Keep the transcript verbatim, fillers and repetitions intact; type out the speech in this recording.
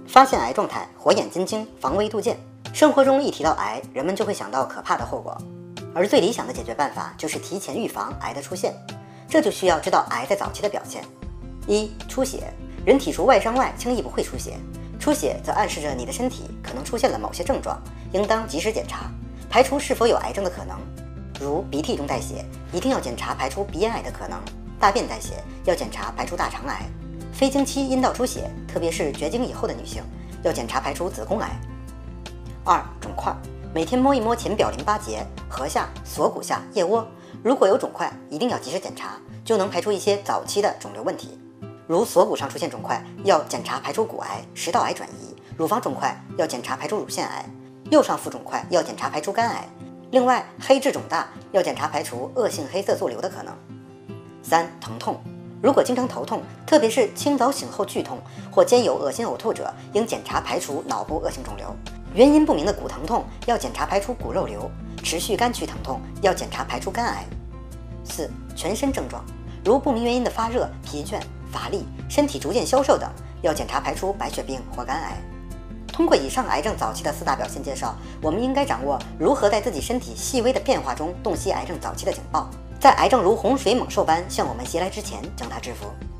发现癌状态，火眼金睛，防微杜渐。生活中一提到癌，人们就会想到可怕的后果，而最理想的解决办法就是提前预防癌的出现。这就需要知道癌在早期的表现。一、出血。人体除外伤外，轻易不会出血。出血则暗示着你的身体可能出现了某些症状，应当及时检查，排除是否有癌症的可能。如鼻涕中带血，一定要检查排除鼻咽癌的可能；大便带血，要检查排除大肠癌；非经期阴道出血，特别是绝经以后的女性，要检查排除子宫癌。二、肿块。每天摸一摸前表淋巴结、颌下、锁骨下、腋窝，如果有肿块，一定要及时检查，就能排除一些早期的肿瘤问题。如锁骨上出现肿块，要检查排除骨癌、食道癌转移；乳房肿块要检查排除乳腺癌；右上腹肿块要检查排除肝癌。另外，黑痣肿大要检查排除恶性黑色素瘤的可能。三、疼痛。如果经常头痛，特别是清早醒后剧痛或兼有恶心呕吐者，应检查排除脑部恶性肿瘤。原因不明的骨疼痛要检查排除骨肉瘤，持续肝区疼痛要检查排除肝癌。四、全身症状。如不明原因的发热、疲倦、乏力、身体逐渐消瘦等，要检查排除白血病或肝癌。通过以上癌症早期的四大表现介绍，我们应该掌握如何在自己身体细微的变化中洞悉癌症早期的警报，在癌症如洪水猛兽般向我们袭来之前将它制服。